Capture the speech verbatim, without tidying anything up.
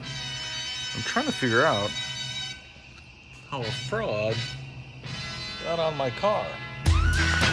I'm trying to figure out how a fraud got on my car.